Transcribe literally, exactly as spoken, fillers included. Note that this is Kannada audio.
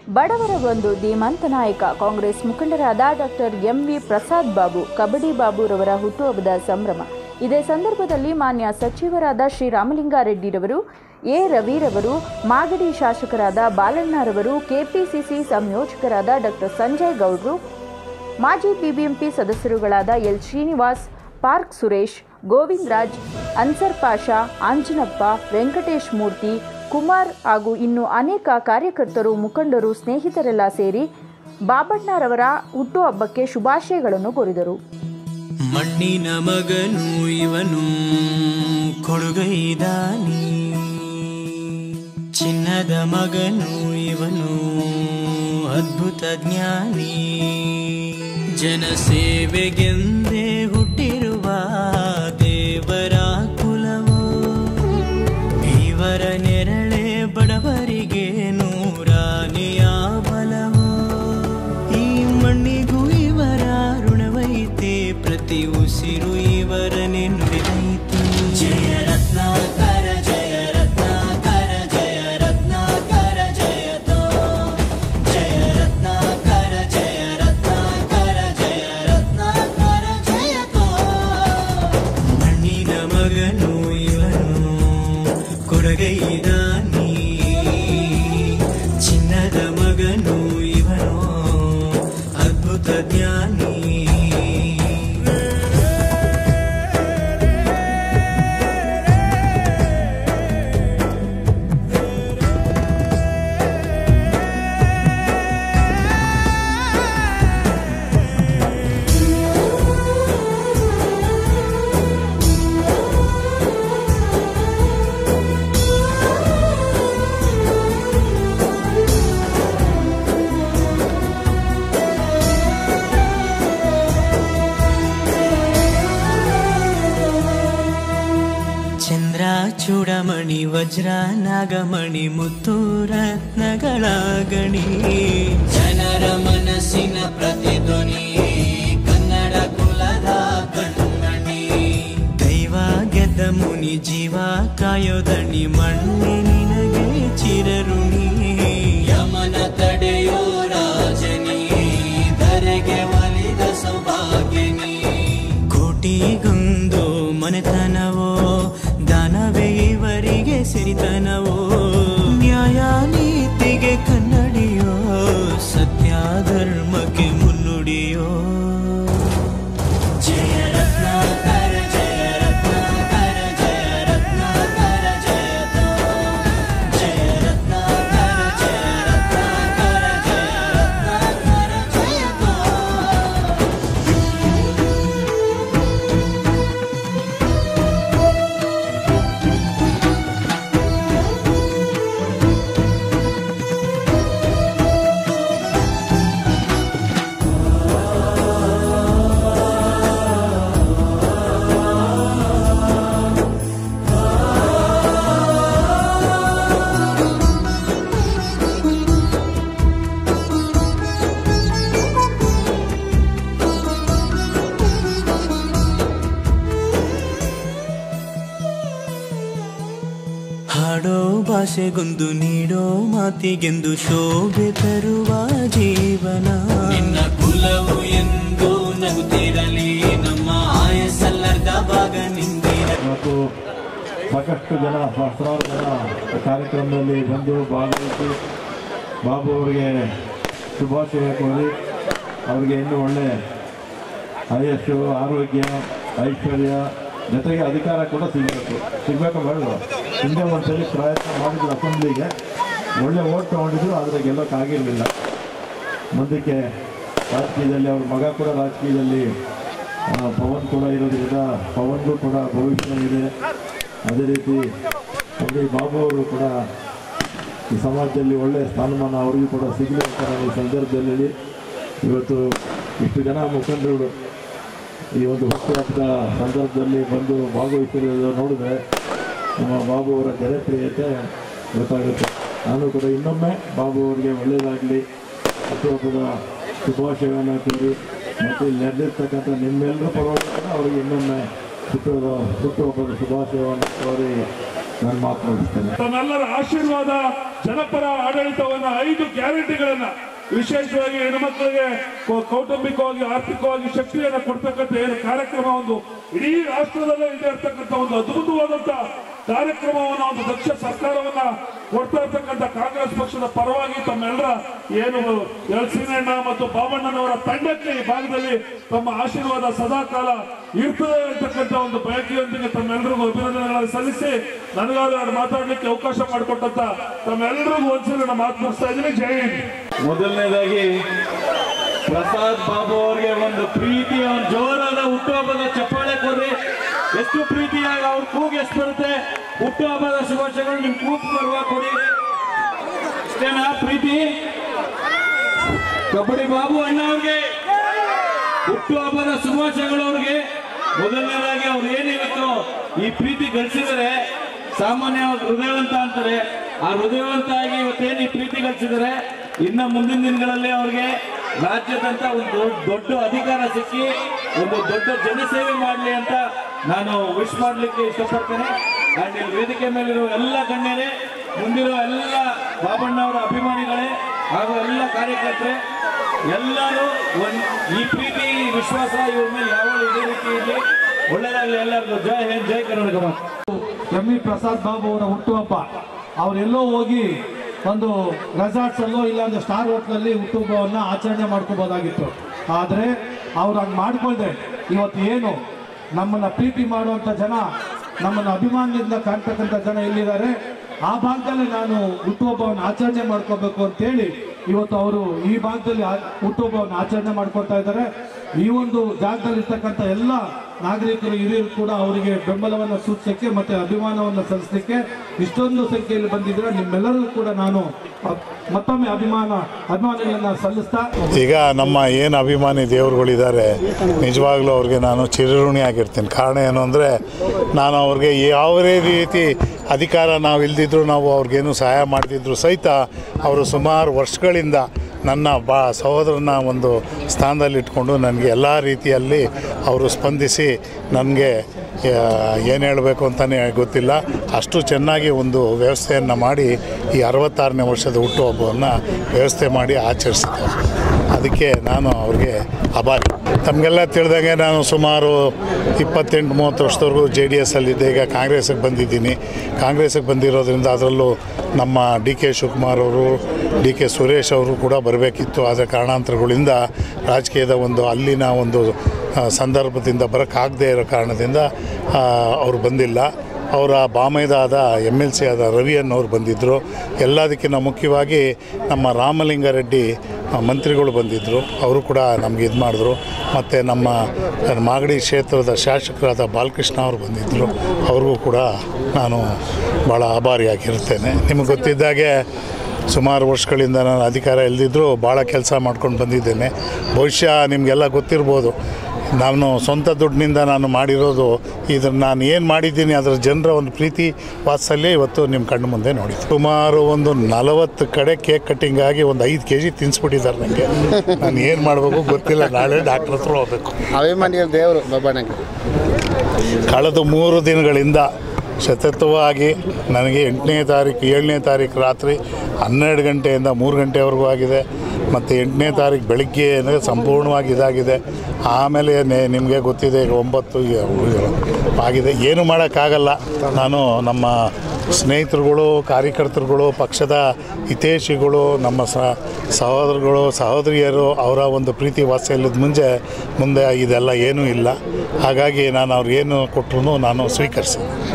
ಬಡವರ ಒಂದು ಧೀಮಂತ ನಾಯಕ ಕಾಂಗ್ರೆಸ್ ಮುಖಂಡರಾದ doctor M V Prasad Babu Kabaddi ಬಾಬುರವರ ಹುಟ್ಟುಹಬ್ಬದ ಸಂಭ್ರಮ. ಇದೇ ಸಂದರ್ಭದಲ್ಲಿ ಮಾನ್ಯ ಸಚಿವರಾದ ಶ್ರೀ ರಾಮಲಿಂಗಾರೆಡ್ಡಿರವರು, ಎ ರವಿರವರು, ಮಾಗಡಿ ಶಾಸಕರಾದ ಬಾಲಣ್ಣರವರು, ಕೆಪಿಸಿಸಿ ಸಂಯೋಜಕರಾದ ಡಾಕ್ಟರ್ ಸಂಜಯ್ ಗೌಡ್ರು, ಮಾಜಿ ಬಿಬಿಎಂಪಿ ಸದಸ್ಯರುಗಳಾದ ಎಲ್ ಶ್ರೀನಿವಾಸ್, ಪಾರ್ಕ್ ಸುರೇಶ್, ಗೋವಿಂದ್ ರಾಜ್, ಅನ್ಸರ್ ಪಾಷಾ, ಆಂಜನಪ್ಪ, ವೆಂಕಟೇಶ್ ಮೂರ್ತಿ, ಕುಮಾರ್ ಹಾಗೂ ಇನ್ನು ಅನೇಕ ಕಾರ್ಯಕರ್ತರು, ಮುಖಂಡರು, ಸ್ನೇಹಿತರೆಲ್ಲ ಸೇರಿ ಬಾಬಣ್ಣರವರ ಹುಟ್ಟುಹಬ್ಬಕ್ಕೆ ಶುಭಾಶಯಗಳನ್ನು ಕೋರಿದರು. ಮಣ್ಣಿನ ಮಗನು ಇವನು ಕೊಡುಗೈದಾನಿ, ಚಿನ್ನದ ಮಗನು ಇವನು ಅದ್ಭುತ ಜ್ಞಾನಿ, ಜನಸೇವೆಗೆಂದೇ ಹುಟ್ಟಿರುವ ದೇವರ ಕುಲವೋ, ಇವರ ನೆರಳೆ ಬಡವರಿಗೆ ನೂರಾನೆಯ ಬಲವೋ, ಈ ಮಣ್ಣಿಗೂ ಇವರ ಋಣವೈತೆ, ಪ್ರತಿ ಉಸಿರು ಇವರನೆ ನುಡಿದೈತೆ. ಜಯ ರತ್ನಾಕರ ಜಯ ರತ್ನಾಕರ ಜಯ ರತ್ನಾಕರ ಜಯತೋ, ಜಯ ರತ್ನಾಕರ ಜಯ ರತ್ನಾಕರ ಜಯ ರತ್ನಾಕರ ಜಯತೋ. ಮಣ್ಣಿನ ಮಗನು ಇವನು ಕೊಡಗೈದಾನಿ, ಚಿನ್ನದ ಮಗನು ಇವನು ಅದ್ಭುತ ಜ್ಞಾನಿ. ಚಂದ್ರ ಚೂಡಮಣಿ ವಜ್ರ ನಾಗಮಣಿ ಮುತ್ತು ರತ್ನಗಳ ಗಣಿ, ಜನರ ಮನಸ್ಸಿನ ಪ್ರತಿಧ್ವನಿ, ಕನ್ನಡ ಕುಲದ ಕಣ್ಮಣಿ, ದೈವ ಗೆದ್ದ ಮುನಿ ಜೀವ ಕಾಯೋದಣಿ, ಮಣ್ಣೆ ನಿನಗೆ ಚಿರಋಣಿ, ಯಮನ ತಡೆಯೋ ರಾಜನಿ, ಧರೆಗೆ ಒಲಿದ ಸೌಭಾಗ್ಯನಿ, ಕೋಟಿಗೊಂದು ಮನೆತನವೋ, ದಾನವೇ ಇವರಿಗೆ ಸಿರಿತನವೋ, ನ್ಯಾಯ ನೀತಿಗೆ ಕನ್ನಡಿಯೋ, ಸತ್ಯ ಧರ್ಮಕ್ಕೆ ಮುನ್ನುಡಿಯೋ. ಜಯ ರತ್ನಾಕರ ಜಯ ರತ್ನಾಕರ ಜಯ ರತ್ನಾಕರ ಜಯತೋ, ಜಯ ರತ್ನಾಕರ ಜಯ ರತ್ನಾಕರ ಜಯ ರತ್ನಾಕರ ಜಯತೋ. ಹಾಡೋ ಭಾಷೆಗೊಂದು ನೀಡೋ ಮಾತಿಗೆಂದು ಶೋಭೆ ತರುವ ಜೀವನ, ನಿನ್ನ ಕುಲವು ಎಂದು ನಗುತ್ತಿರಲಿ, ನಮ್ಮ ಆಯಸ್ಸಲ್ಲರ್ಧ ಭಾಗ ನಿಂದಿರಲಿ. ಮತ್ತು ಸಾಕಷ್ಟು ಜನ ಸಹಸ್ರಾರು ಜನ ಕಾರ್ಯಕ್ರಮದಲ್ಲಿ ಬಂದು ಭಾಗವಹಿಸಿ ಬಾಬು ಅವರಿಗೆ ಶುಭಾಶಯ ಕೋರಿ ಅವರಿಗೆ ಇನ್ನೂ ಒಳ್ಳೆ ಆಯಸ್ಸು, ಆರೋಗ್ಯ, ಐಶ್ವರ್ಯ ಜೊತೆಗೆ ಅಧಿಕಾರ ಕೂಡ ಸಿಗಬೇಕು ಸಿಗಬೇಕು ಬೇಡ. ಹಿಂದೆ ಒಂದ್ಸಲಿ ಪ್ರಯತ್ನ ಮಾಡಿದ್ರು ಅಸೆಂಬ್ಲಿಗೆ, ಒಳ್ಳೆ ಓಟ್ ತೊಗೊಂಡಿದ್ರು, ಆದರೆ ಗೆಲ್ಲೋಕ್ಕಾಗಿರಲಿಲ್ಲ. ಮುಂದಕ್ಕೆ ರಾಜಕೀಯದಲ್ಲಿ ಅವ್ರ ಮಗ ಕೂಡ ರಾಜಕೀಯದಲ್ಲಿ ಪವನ್ ಕೂಡ ಇರೋದ್ರಿಂದ ಪವನ್ಗೂ ಕೂಡ ಭವಿಷ್ಯ ಇದೆ. ಅದೇ ರೀತಿ ಅಲ್ಲಿ ಬಾಬು ಅವರು ಕೂಡ ಈ ಸಮಾಜದಲ್ಲಿ ಒಳ್ಳೆಯ ಸ್ಥಾನಮಾನ ಅವರಿಗೂ ಕೂಡ ಸಿಗಲಿ ಅಂತ ಈ ಸಂದರ್ಭದಲ್ಲಿ ಇವತ್ತು ಇಷ್ಟು ಜನ ಮುಖಂಡರು ಈ ಒಂದು ಹುಟ್ಟುಹಬ್ಬದ ಸಂದರ್ಭದಲ್ಲಿ ಬಂದು ಭಾಗವಹಿಸಿರೋದು ನೋಡಿದ್ರೆ ನಮ್ಮ ಬಾಬು ಅವರ ಜನಪ್ರಿಯತೆ ಗೊತ್ತಾಗುತ್ತೆ. ನಾನು ಕೂಡ ಇನ್ನೊಮ್ಮೆ ಬಾಬು ಅವರಿಗೆ ಒಳ್ಳೆಯದಾಗಲಿ, ಹುಟ್ಟುಹಬ್ಬದ ಶುಭಾಶಯವನ್ನು ಕೋರಿ ಮತ್ತು ಇಲ್ಲಿ ನಡೆದಿರ್ತಕ್ಕಂಥ ನಿಮ್ಮೆಲ್ಲರೂ ಪರವಾಗಿ ಕೂಡ ಅವರಿಗೆ ಇನ್ನೊಮ್ಮೆ ಹುಟ್ಟುಹಬ್ಬದ ಹುಟ್ಟುಹಬ್ಬದ ಶುಭಾಶಯವನ್ನು ಕೋರಿ ನಾನು ಮಾತು ಮುಗಿಸ್ತೇನೆ. ತಮ್ಮೆಲ್ಲರ ಆಶೀರ್ವಾದ, ಜನಪರ ಆಡಳಿತವನ್ನ, ಐದು ಗ್ಯಾರಂಟಿಗಳನ್ನ, ವಿಶೇಷವಾಗಿ ಹೆಣ್ಮಕ್ಳಿಗೆ ಕೌಟುಂಬಿಕವಾಗಿ ಆರ್ಥಿಕವಾಗಿ ಶಕ್ತಿಯನ್ನು ಕೊಡ್ತಕ್ಕಂಥ ಏನು ಕಾರ್ಯಕ್ರಮ, ಒಂದು ಇಡೀ ರಾಷ್ಟ್ರದಲ್ಲೇ ಇದೆ ಇರ್ತಕ್ಕಂಥ ಒಂದು ಅದ್ಭುತವಾದಂತ ಕಾರ್ಯಕ್ರಮವನ್ನ, ಒಂದು ದಕ್ಷ ಸರ್ಕಾರವನ್ನ ಕೊಡ್ತಾ ಇರ್ತಕ್ಕಂಥ ಕಾಂಗ್ರೆಸ್ ಪಕ್ಷದ ಪರವಾಗಿ ತಮ್ಮೆಲ್ಲರ ಏನು ಎಲ್ಸಿನಣ್ಣ ಮತ್ತು ಬಾಬಣ್ಣನವರ ತಂಡಕ್ಕೆ ಈ ಭಾಗದಲ್ಲಿ ತಮ್ಮ ಆಶೀರ್ವಾದ ಸದಾ ಕಾಲ ಇರ್ತದೆ ಅಂತಕ್ಕಂಥ ಒಂದು ಬಯಕೆಯೊಂದಿಗೆ ತಮ್ಮೆಲ್ಲರಿಗೂ ಅಭಿನಂದನೆಗಳನ್ನು ಸಲ್ಲಿಸಿ ನನಗಾದ ಮಾತಾಡಲಿಕ್ಕೆ ಅವಕಾಶ ಮಾಡಿಕೊಟ್ಟಂತ ತಮ್ಮೆಲ್ಲರಿಗೂ ಒಂದ್ಸಲ ನಾನು ಮಾತು ಮುಗಿಸ್ತಾ ಇದ್ದೀನಿ. ಜೈ ಹಿಂದ್. ಮೊದಲನೇದಾಗಿ ಪ್ರಸಾದ್ ಬಾಬು ಅವರಿಗೆ ಒಂದು ಪ್ರೀತಿಯ ಒಂದು ಜೋರಾದ ಹುಟ್ಟುಹಬ್ಬದ ಚಪ್ಪಾಳೆ ಕೊಡ್ರಿ. ಎಷ್ಟು ಪ್ರೀತಿಯಾಗಿ ಅವ್ರ ಕೂಗು ಎಷ್ಟು ಬರುತ್ತೆ. ಹುಟ್ಟುಹಬ್ಬದ ಶುಭಾಶಯಗಳು ನಿಮ್ ಕೂಗು ಬರುವ ಕೊಡಿ. ಇಷ್ಟೇನಾ ಪ್ರೀತಿ? ಕಬಡ್ಡಿ ಬಾಬು ಅಣ್ಣ ಅವ್ರಿಗೆ ಹುಟ್ಟುಹಬ್ಬದ ಶುಭಾಶಯಗಳು. ಅವ್ರಿಗೆ ಮೊದಲನೇದಾಗಿ ಅವ್ರು ಏನಿರುತ್ತೋ ಈ ಪ್ರೀತಿ ಗಳಿಸಿದರೆ ಸಾಮಾನ್ಯವಾಗಿ ಹೃದಯವಂತ ಅಂತಾರೆ. ಆ ಹೃದಯವಂತ ಆಗಿ ಇವತ್ತೇನು ಈ ಪ್ರೀತಿ ಗಳಿಸಿದರೆ ಇನ್ನ ಮುಂದಿನ ದಿನಗಳಲ್ಲಿ ಅವ್ರಿಗೆ ರಾಜ್ಯದಂತ ಒಂದು ದೊಡ್ಡ ಅಧಿಕಾರ ಸಿಕ್ಕಿ ಒಂದು ದೊಡ್ಡ ಜನಸೇವೆ ಮಾಡಲಿ ಅಂತ ನಾನು ವಿಶ್ ಮಾಡಲಿಕ್ಕೆ ಇಷ್ಟಪಡ್ತೇನೆ. ಅಂಡ್ ಇಲ್ಲಿ ವೇದಿಕೆ ಮೇಲಿರೋ ಎಲ್ಲ ಗಣ್ಯರೇ, ಮುಂದಿರೋ ಎಲ್ಲ ಬಾಬಣ್ಣವರ ಅಭಿಮಾನಿಗಳೇ ಹಾಗೂ ಎಲ್ಲ ಕಾರ್ಯಕರ್ತರೇ, ಎಲ್ಲರೂ ಒಂದು ಈ ಪ್ರೀತಿ ವಿಶ್ವಾಸ ಇವ್ರ ಮೇಲೆ ಯಾವಾಗ ಇದೇ ರೀತಿ ಇರಲಿ. ಒಳ್ಳೆಯದಾಗಲಿ ಎಲ್ಲರಿಗೂ. ಜೈ ಹಿಂದ್, ಜೈ ಕರ್ನಾಟಕ. ಎಂ ವಿ ಪ್ರಸಾದ್ ಬಾಬು ಅವರ ಹುಟ್ಟುಹಬ್ಬ, ಅವರೆಲ್ಲೋ ಹೋಗಿ ಒಂದು ರೆಸಾರ್ಟ್ಸ್ ಅಲ್ಲೋ ಇಲ್ಲಾಂದ್ರೆ ಸ್ಟಾರ್ ಹೋಟ್ಲಲ್ಲಿ ಹುಟ್ಟುಹಬ್ಬವನ್ನು ಆಚರಣೆ ಮಾಡ್ಕೋಬೋದಾಗಿತ್ತು. ಆದರೆ ಅವ್ರು ಹಂಗೆ ಮಾಡ್ಕೊಳ್ದೆ ಇವತ್ತು ಏನು ನಮ್ಮನ್ನು ಪ್ರೀತಿ ಮಾಡುವಂಥ ಜನ, ನಮ್ಮನ್ನು ಅಭಿಮಾನದಿಂದ ಕಾಣ್ತಕ್ಕಂಥ ಜನ ಎಲ್ಲಿದ್ದಾರೆ ಆ ಭಾಗದಲ್ಲಿ ನಾನು ಹುಟ್ಟುಹಬ್ಬವನ್ನು ಆಚರಣೆ ಮಾಡ್ಕೋಬೇಕು ಅಂತೇಳಿ ಇವತ್ತು ಅವರು ಈ ಭಾಗದಲ್ಲಿ ಹುಟ್ಟುಹಬ್ಬವನ್ನು ಆಚರಣೆ ಮಾಡ್ಕೊಳ್ತಾ ಇದ್ದಾರೆ. ಈ ಒಂದು ಜಾಗದಲ್ಲಿ ಇರ್ತಕ್ಕಂಥ ಎಲ್ಲ ನಾಗರಿಕರು ಹಿರಿಯರು ಕೂಡ ಅವರಿಗೆ ಬೆಂಬಲವನ್ನು ಸೂಚಿಸಲಿಕ್ಕೆ ಮತ್ತು ಅಭಿಮಾನವನ್ನು ಸಲ್ಲಿಸಲಿಕ್ಕೆ ಇಷ್ಟೊಂದು ಸಂಖ್ಯೆಯಲ್ಲಿ ಬಂದಿದ್ರೆ ನಿಮ್ಮೆಲ್ಲರಿಗೂ ಕೂಡ ನಾನು ಮತ್ತೊಮ್ಮೆ ಅಭಿಮಾನ ಅಭಿಮಾನಿಗಳನ್ನು ಸಲ್ಲಿಸ್ತಾ, ಈಗ ನಮ್ಮ ಏನು ಅಭಿಮಾನಿ ದೇವರುಗಳಿದ್ದಾರೆ ನಿಜವಾಗ್ಲೂ ಅವ್ರಿಗೆ ನಾನು ಚಿರಋಣಿ ಆಗಿರ್ತೀನಿ. ಕಾರಣ ಏನು ಅಂದರೆ ನಾನು ಅವ್ರಿಗೆ ಯಾವುದೇ ರೀತಿ ಅಧಿಕಾರ ನಾವು ಇಲ್ದಿದ್ರು, ನಾವು ಅವ್ರಿಗೇನು ಸಹಾಯ ಮಾಡ್ತಿದ್ರು ಸಹಿತ ಅವರು ಸುಮಾರು ವರ್ಷಗಳಿಂದ ನನ್ನ ಬಾ ಸಹೋದರನ ಒಂದು ಸ್ಥಾನದಲ್ಲಿ ಇಟ್ಕೊಂಡು ನನಗೆ ಎಲ್ಲ ರೀತಿಯಲ್ಲಿ ಅವರು ಸ್ಪಂದಿಸಿ ನನಗೆ ಏನು ಹೇಳಬೇಕು ಅಂತಲೇ ಗೊತ್ತಿಲ್ಲ, ಅಷ್ಟು ಚೆನ್ನಾಗಿ ಒಂದು ವ್ಯವಸ್ಥೆಯನ್ನು ಮಾಡಿ ಈ ಅರವತ್ತಾರನೇ ವರ್ಷದ ಹುಟ್ಟುಹಬ್ಬವನ್ನು ವ್ಯವಸ್ಥೆ ಮಾಡಿ ಆಚರಿಸಿದ್ದಾರೆ. ಅದಕ್ಕೆ ನಾನು ಅವ್ರಿಗೆ ಆಭಾರಿ. ತಮಗೆಲ್ಲ ತಿಳಿದಂಗೆ ನಾನು ಸುಮಾರು ಇಪ್ಪತ್ತೆಂಟು ಮೂವತ್ತು ವರ್ಷದವರೆಗೂ ಜೆ ಡಿ ಎಸ್ಸಲ್ಲಿದ್ದೆ. ಈಗ ಕಾಂಗ್ರೆಸ್ಸಿಗೆ ಬಂದಿದ್ದೀನಿ. ಕಾಂಗ್ರೆಸ್ಸಿಗೆ ಬಂದಿರೋದ್ರಿಂದ ಅದರಲ್ಲೂ ನಮ್ಮ ಡಿ ಕೆ ಶಿವಕುಮಾರ್ ಅವರು, ಡಿ ಕೆ ಸುರೇಶ್ ಅವರು ಕೂಡ ಬರಬೇಕಿತ್ತು. ಆದರೆ ಕಾರಣಾಂತರಗಳಿಂದ ರಾಜಕೀಯದ ಒಂದು ಅಲ್ಲಿನ ಒಂದು ಸಂದರ್ಭದಿಂದ ಬರೋಕ್ಕಾಗದೇ ಇರೋ ಕಾರಣದಿಂದ ಅವರು ಬಂದಿಲ್ಲ. ಅವರ ಬಾಮೈದಾದ ಎಮ್ ಎಲ್ ಸಿ ಆದ ರವಿ ಅನ್ನೋರು ಬಂದಿದ್ದರು. ಎಲ್ಲದಕ್ಕಿಂತ ಮುಖ್ಯವಾಗಿ ನಮ್ಮ ರಾಮಲಿಂಗಾರೆಡ್ಡಿ ಮಂತ್ರಿಗಳು ಬಂದಿದ್ದರು. ಅವರು ಕೂಡ ನಮಗೆ ಇದು ಮಾಡಿದ್ರು. ಮತ್ತು ನಮ್ಮ ಮಾಗಡಿ ಕ್ಷೇತ್ರದ ಶಾಸಕರಾದ ಬಾಲಕೃಷ್ಣ ಅವರು ಬಂದಿದ್ದರು. ಅವ್ರಿಗೂ ಕೂಡ ನಾನು ಭಾಳ ಆಭಾರಿಯಾಗಿರ್ತೇನೆ. ನಿಮಗೆ ಗೊತ್ತಿದ್ದಾಗೆ ಸುಮಾರು ವರ್ಷಗಳಿಂದ ನಾನು ಅಧಿಕಾರ ಇಲ್ಲದಿದ್ದರೂ ಭಾಳ ಕೆಲಸ ಮಾಡ್ಕೊಂಡು ಬಂದಿದ್ದೇನೆ. ಬಹುಶಃ ನಿಮಗೆಲ್ಲ ಗೊತ್ತಿರ್ಬೋದು, ನಾನು ಸ್ವಂತ ದುಡ್ಡಿನಿಂದ ನಾನು ಮಾಡಿರೋದು ಇದನ್ನು ನಾನು ಏನು ಮಾಡಿದ್ದೀನಿ ಅದರ ಜನರ ಒಂದು ಪ್ರೀತಿ ವಾತ್ಸಲ್ಯ ಇವತ್ತು ನಿಮ್ಮ ಕಣ್ಣು ಮುಂದೆ ನೋಡಿ. ಸುಮಾರು ಒಂದು ನಲವತ್ತು ಕಡೆ ಕೇಕ್ ಕಟ್ಟಿಂಗ್ ಆಗಿ ಒಂದು ಐದು ಕೆ ಜಿ ತಿನ್ನಿಸ್ಬಿಟ್ಟಿದ್ದಾರೆ ನನಗೆ. ನಾನು ಏನು ಮಾಡಬೇಕು ಗೊತ್ತಿಲ್ಲ. ನಾಳೆ ಡಾಕ್ಟ್ರ್ ಹತ್ರ ಹೋಗಬೇಕು. ಅಭಿಮಾನಿಗಳು ದೇವರು ಬಾಬಣ್ಣಗೆ. ಕಳೆದ ಮೂರು ದಿನಗಳಿಂದ ಸತತವಾಗಿ ನನಗೆ ಎಂಟನೇ ತಾರೀಕು ಏಳನೇ ತಾರೀಕು ರಾತ್ರಿ ಹನ್ನೆರಡು ಗಂಟೆಯಿಂದ ಮೂರು ಗಂಟೆವರೆಗೂ ಆಗಿದೆ. ಮತ್ತು ಎಂಟನೇ ತಾರೀಕು ಬೆಳಗ್ಗೆ ಅಂದರೆ ಸಂಪೂರ್ಣವಾಗಿ ಇದಾಗಿದೆ. ಆಮೇಲೆ ನಿಮಗೆ ಗೊತ್ತಿದೆ ಈಗ ಒಂಬತ್ತು ಆಗಿದೆ. ಏನು ಮಾಡೋಕ್ಕಾಗಲ್ಲ. ನಾನು ನಮ್ಮ ಸ್ನೇಹಿತರುಗಳು, ಕಾರ್ಯಕರ್ತರುಗಳು, ಪಕ್ಷದ ಹಿತೈಷಿಗಳು, ನಮ್ಮ ಸಹೋದರಗಳು, ಸಹೋದರಿಯರು ಅವರ ಒಂದು ಪ್ರೀತಿ ವಾತ್ಸಲ್ಯದ ಮುಂಚೆ ಮುಂದೆ ಇದೆಲ್ಲ ಏನೂ ಇಲ್ಲ. ಹಾಗಾಗಿ ನಾನು ಅವ್ರಿಗೇನು ಕೊಟ್ಟರು ನಾನು ಸ್ವೀಕರಿಸಿದೆ.